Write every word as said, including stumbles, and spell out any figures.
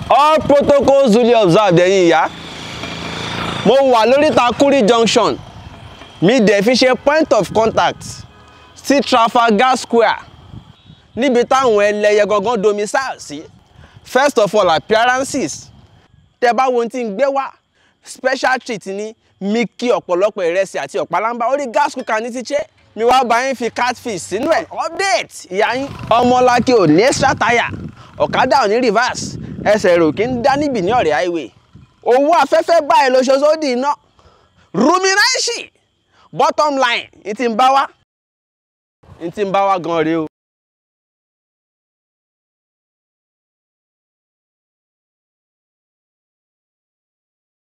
All protocols duly observed ẹ̀yin ìyá. Mo wà lórí Takuri junction. Mi dẹ̀ fi ṣe point of contact sí Trafalgar Square. Níbi táwọn ẹlẹ́yẹ gangan domicile sí. First of all, appearances. Tẹ́ bá wo ohun tí ń gbé wá. Special treat ni mi kí ọ̀pọ̀lọpọ̀ ìrẹsì àti ọ̀pálámbá orí gas cooker ní ti ṣe. Mi wá bá yín fi catfish sínú ẹ̀. Update ìyá yín. Ọmọláke ò ní extra tire. Ọ̀kadà ò ní reverse. Ẹsẹ̀ rò kí ń dá níbì ní ọ̀rẹ́ highway. Owó afẹ́fẹ́ báyìí ló ṣoṣo dì iná. Rumination. Bottom line, n tí ń bá wá. N tí ń bá wá gan rèé o.